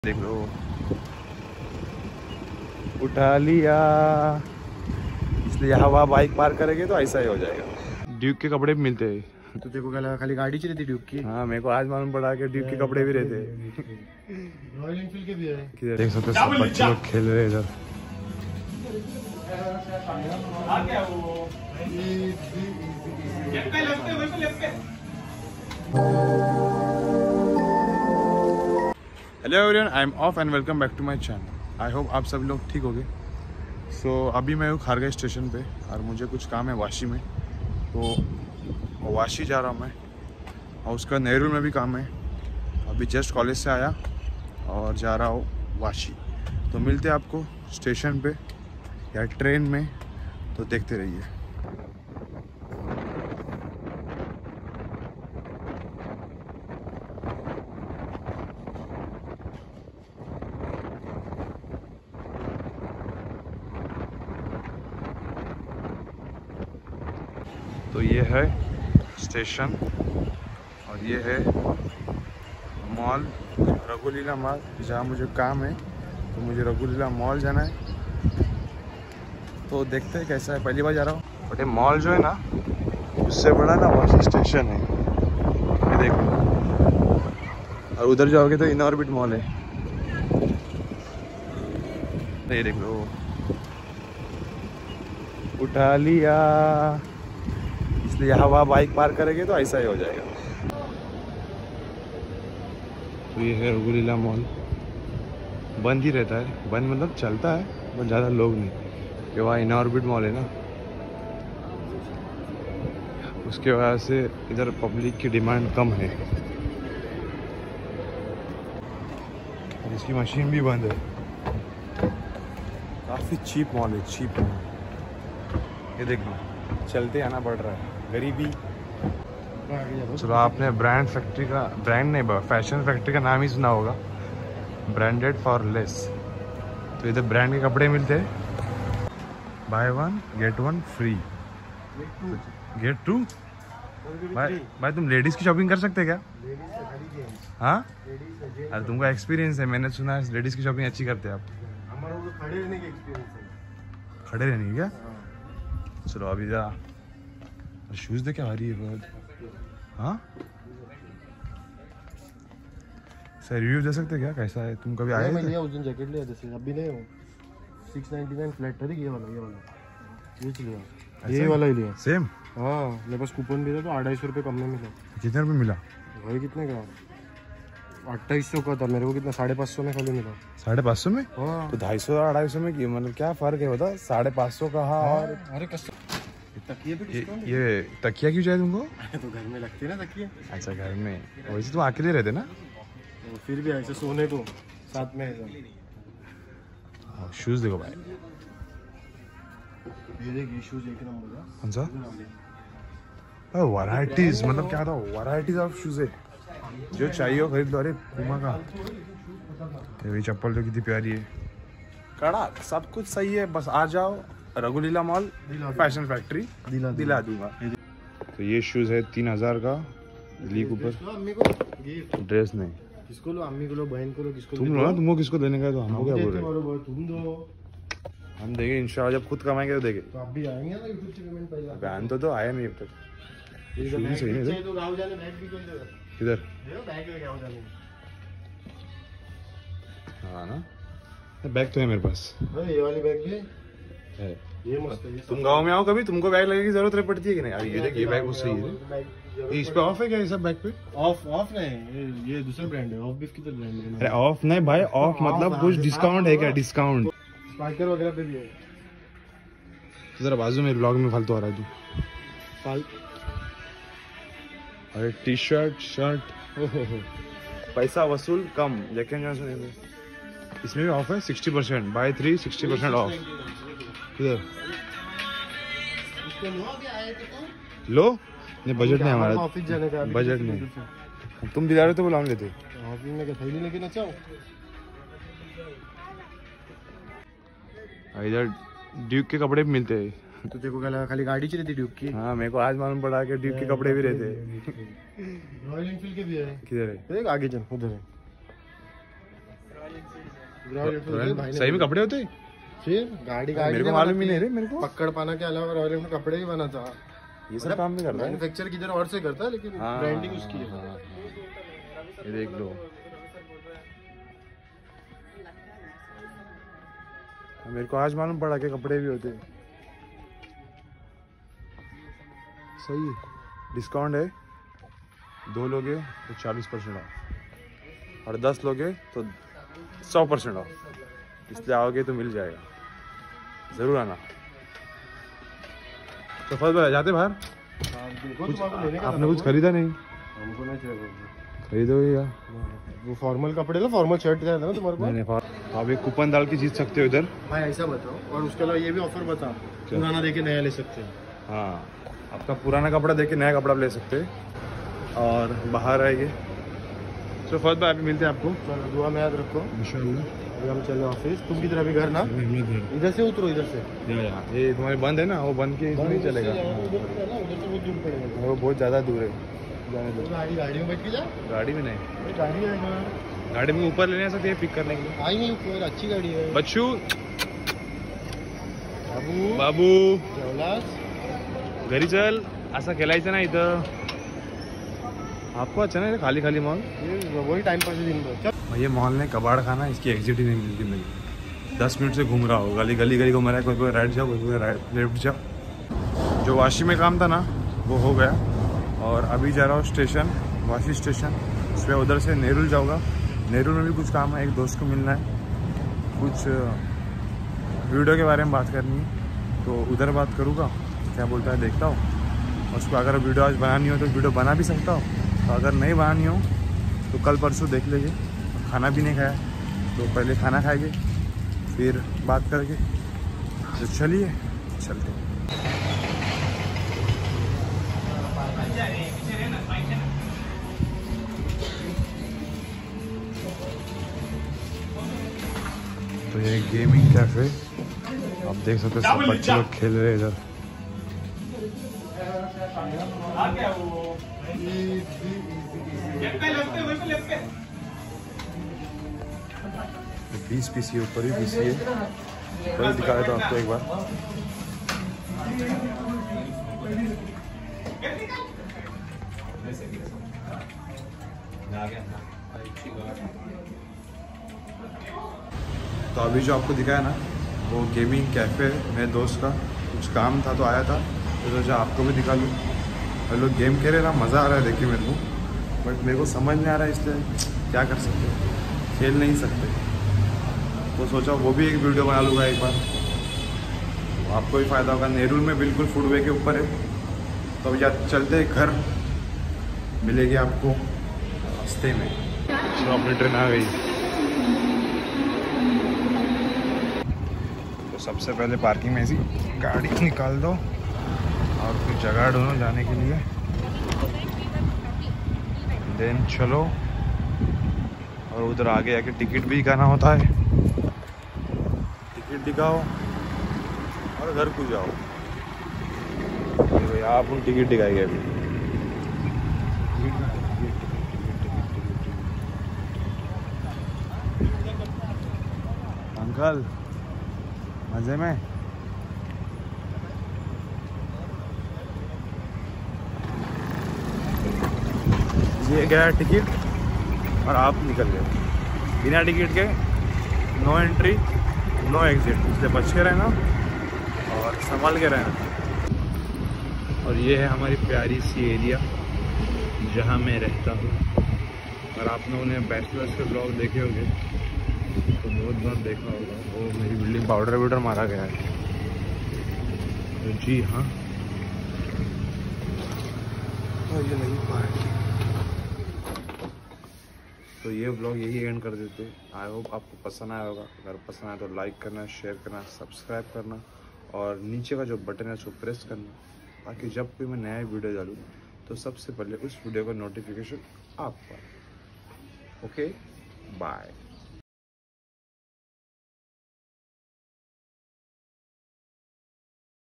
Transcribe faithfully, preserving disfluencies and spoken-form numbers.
देख लो, उठा लिया। इसलिए हवा बाइक पार करेंगे तो ऐसा ही हो जाएगा। ड्यूक के कपड़े भी मिलते हैं। तो देखो क्या खाली गाड़ी चली थी ड्यूक की। हाँ, मेरे को आज मालूम पड़ा कि ड्यूक के कपड़े भी रहते हैं। रॉयल एनफील्ड के भी है। किधर देख सकते हो, सब बच्चे लोग खेल रहे हैं इधर। Hello everyone, I am off and welcome back to my channel. I hope आप सब लोग ठीक होंगे। सो so, अभी मैं हूँ खारगाई स्टेशन पे और मुझे कुछ काम है वाशी में, तो वाशी जा रहा हूँ मैं। और उसका नेहरू में भी काम है। अभी जस्ट कॉलेज से आया और जा रहा हूँ वाशी। तो मिलते हैं आपको स्टेशन पे या ट्रेन में, तो देखते रहिए। तो ये है स्टेशन और ये है मॉल, रघुलीला मॉल, जहाँ मुझे काम है। तो मुझे रघुलीला मॉल जाना है, तो देखते हैं कैसा है। पहली बार जा रहा हूँ। बट ये मॉल जो है ना, उससे बड़ा ना वाशी स्टेशन है, ये देखो। और उधर जाओगे तो इन ऑर्बिट मॉल है, ये देख लो, उठा लिया। इसलिए हवा बाइक पार करेंगे तो ऐसा ही हो जाएगा। तो ये है रघुलीला मॉल। बंद ही रहता है, बंद मतलब चलता है पर ज़्यादा लोग नहीं, कि वहाँ इन ऑर्बिट मॉल है ना, उसके वजह से इधर पब्लिक की डिमांड कम है। और इसकी मशीन भी बंद है। काफ़ी चीप मॉल है, चीप मॉल। ये देखो, चलते आना पड़ रहा है, गरीबी। चलो, आपने ब्रांड फैक्ट्री का, ब्रांड नहीं, फैशन फैक्ट्री का नाम ही सुना होगा, ब्रांडेड फॉर लेस। तो इधर ब्रांड के कपड़े मिलते हैं, buy one get one free, get two. भाई भाई तुम लेडीज की शॉपिंग कर सकते क्या? हाँ, अरे तुमको एक्सपीरियंस है, मैंने सुना है लेडीज की शॉपिंग अच्छी करते हैं आप। हमारा खड़े रहने का एक्सपीरियंस है। खड़े रहने की क्या? चलो अभी जा। शूज देखे आ रही है बहुत। हाँ सर, रिव्यू दे सकते क्या, कैसा है? तुम कभी आए? मैं लिया उस दिन जैकेट लिया, जैसे अभी नहीं हो सिक्स नाइन्टी नाइन फ्लैट था। ये वाला ये वाला ये लिया, ये वाला ही लिया सेम। हाँ, मेरे पास कूपन भी था तो अढ़ाई सौ रुपये कम में मिला। कितने रुपये मिला? भाई कितने का? अट्ठाईस सौ का था, मेरे को कितना साढ़े पाँच सौ में खाली मिला। साढ़े पाँच सौ में? हाँ, तो ढाई सौ और अढ़ाई सौ में की मतलब क्या फर्क है बता? साढ़े पाँच सौ का। हाँ, और अरे कस्टमर तकिए पे डिस्काउंट। ये, ये तकिया क्यों चाहिए तुमको? तो घर में लगती है ना तकिए। अच्छा, घर में। वैसे तुम अकेले रहते ना? तो फिर भी ऐसे सोने को साथ में ऐसा। शूज देखो भाई, ये देख, ये शूज एक नंबर है। कौन सा? वैरायटीज, मतलब क्या था, वैरायटीज ऑफ शूज है, जो चाहिए हो खरीद लो। अरे पूमा का ये चप्पल जो कितनी प्यारी है, कड़ा, सब कुछ सही है। बस आ जाओ रघुलीला मॉल, फैशन फैक्ट्री, दिला दिला दूंगा। तो ये शूज है तीन हजार का, लीक ऊपर। अम्मी को गिफ्ट, ड्रेस नहीं, किसको लो? अम्मी को लो, बहन को लो, किसको? तुम लो ना, तुमको किसको देने का है? तो हमको क्या बोल रहे हो? तुम दो, हम देंगे इंशाल्लाह, जब खुद कमाएंगे तो देंगे। तो आप भी आएंगे ना यूट्यूब से पेमेंट पहले। बयान तो, तो आया नहीं अब तक। शूज सही नहीं, तो गाँव जाने बैग भी कर दे। किधर? बैग लेके गाँव जाने। हाँ ना, बैग तो है मेरे पास। अरे ये वाली बैग भी है, ये मस्त है। तुम गांव में आओ कभी, तुमको बैग लगने की जरूरत पड़ती है कि नहीं? अभी ये देख, ये बैग बहुत सही है। इस पे ऑफ है क्या? ये सब बैग पे ऑफ ऑफ नहीं, ये ये दूसरा ब्रांड है, ऑफ बिफ की तो ब्रांड है। अरे ऑफ नहीं भाई, ऑफ मतलब कुछ डिस्काउंट है क्या? डिस्काउंट स्पाइकर वगैरह पे भी है। जरा बाजू में ब्लॉग में फालतू आ रहा है तू। फाल अरे टी शर्ट शर्ट, ओहो हो, पैसा वसूल कम। जैकेट जॉनसन इसमें भी ऑफ है, sixty percent buy three, sixty percent off. किधर लो? नहीं, बजट नहीं हमारा, ऑफिस जाने का बजट नहीं। तुम दिला रहे तो बुला लेते। ऑफिस में क्या थैली लेके ना चाहो? इधर ड्यूक के कपड़े भी मिलते हैं। तो देखो क्या खाली गाड़ी चली थी ड्यूक की। हाँ, मेरे को आज मालूम पड़ा कि ड्यूक के कपड़े भी रहते हैं। रॉयल एनफील्ड के भी है। किधर है? देख आगे चल, उधर है। रॉयल एनफील्ड होते हैं, भाई ने सही में कपड़े होते? फिर गाड़ी गाड़ी मेरे को मालूम ही नहीं रे मेरे को। पकड़ पाना के अलावा रॉयल एनफील्ड कपड़े ही बना था। ये सब काम भी करता है। मैन्युफैक्चर किधर और से करता है, लेकिन हाँ, ब्रांडिंग उसकी है। हाँ, ये देख लो, मेरे को आज मालूम पड़ा कि कपड़े भी होते हैं। सही है, डिस्काउंट है, दो लोगे तो चालीस परसेंट ऑफ और दस लोगे तो सौ परसेंट ऑफ, इसलिए आओगे तो मिल जाएगा, ज़रूर आना। तो फर्स्ट बार जाते बाहर कुछ, आपने कुछ खरीदा नहीं? हमको नहीं चाहिए खरीदोगे या वो फॉर्मल कपड़े ना, फॉर्मल शर्ट का ना तुम्हारे को। नहीं, आप एक कूपन डाल के जीत सकते हो इधर। भाई ऐसा बताओ, और उसके अलावा ये भी ऑफर बता, पुराना देके नया ले सकते हैं। हाँ, आपका पुराना कपड़ा देके नया कपड़ा ले सकते हैं और बाहर आएंगे। तो फर्स्ट बार मिलते हैं आपको। चलो दुआ में याद रखो इंशाल्लाह। अभी हम चले ऑफिस, तुम किधर अभी घर ना? इधर से उतरो, इधर से। ये तुम्हारे बंद है ना, वो बंद के इसमें नहीं चलेगा, उधर से ना, उधर से बहुत दूर पड़ेगा। वो बहुत ज़्यादा दूर है, जाने दो। गाड़ी गाड़ी में बैठ के जा। गाड़ी में नहीं, गाड़ी है, गाड़ी में ऊपर लेने आ सकते हैं पिक करने के लिए। आई नहीं ऊपर, अच्छी गाड़ी है। बच्चू बाबू बाबू जेवलास घरी चल, असा खेलायचं ना इथं। आपको अच्छा नहीं खाली खाली मॉल? ये वही टाइम पास है दिन भर। ये मॉल ने कबाड़ खाना, इसकी एग्जिट ही नहीं मिलती मेरी। दस मिनट से घूम रहा हो, गली गली गली घूम रहा है, कोई कोई राइट जाओ, कोई कोई राइट लेफ्ट जाओ। जो वाशी में काम था ना वो हो गया, और अभी जा रहा हूँ स्टेशन, वाशी स्टेशन। उसमें उधर से नेरुल जाऊँगा। नेरुल में भी कुछ काम है, एक दोस्त को मिलना है, कुछ वीडियो के बारे में बात करनी है, तो उधर बात करूँगा, क्या बोलता है देखता हूँ। उसको अगर वीडियो आज बनानी हो तो वीडियो बना भी सकता हूँ, तो अगर नहीं बनानी हो तो कल परसों देख लीजिए। खाना भी नहीं खाया तो पहले खाना खाएंगे फिर बात करेंगे। तो चलिए चलते हैं। तो ये गेमिंग कैफे, आप देख सकते हो, सब बच्चे लोग खेल रहे हैं इधर। बीस पीसी ऊपर ही पीसी है, पहले दिखा देता हूँ आपको एक बार। तो अभी जो आपको दिखाया ना वो गेमिंग कैफे, मेरे दोस्त का कुछ काम था तो आया था, तो सोचा आपको भी दिखा लूँ। और लोग गेम खेल रहे ना, मज़ा आ रहा है देखिए मेरे को, बट मेरे को समझ नहीं आ रहा है, इसलिए क्या कर सकते, खेल नहीं सकते। तो सोचा वो भी एक वीडियो बना लूँगा एक बार, तो आपको भी फ़ायदा होगा। नेरुल में बिल्कुल फुटवे के ऊपर है। तो अब यार चलते घर, मिलेगी आपको रास्ते में। चलो अपनी ट्रेन आ गई। तो सबसे पहले पार्किंग में ऐसी गाड़ी निकाल दो और फिर जगह ढूंढो जाने के लिए, देन चलो। और उधर आगे आके टिकट भी दिखाना होता है, टिकट दिखाओ और घर को जाओ। तो आप उन टिकट दिखाएंगे अभी। अंकल मजे में? ये गया टिकट और आप निकल गए बिना टिकट के। नो एंट्री नो एग्जिट, इसलिए बच के रहना और संभाल के रहना। और ये है हमारी प्यारी सी एरिया जहाँ मैं रहता हूँ। और आप लोगों ने बैचलर्स के ब्लॉग देखे होंगे तो बहुत बार देखा होगा, वो मेरी बिल्डिंग पाउडर वाउडर मारा गया है। तो जी हाँ, और ये नहीं पाएंगे। तो ये व्लॉग यही एंड कर देते। आई होप आपको पसंद आया होगा। अगर पसंद आया तो लाइक करना, शेयर करना, सब्सक्राइब करना और नीचे का जो बटन है उसको प्रेस करना, ताकि जब कोई मैं नया वीडियो डालूँ तो सबसे पहले उस वीडियो का नोटिफिकेशन आप पाए। Okay bye.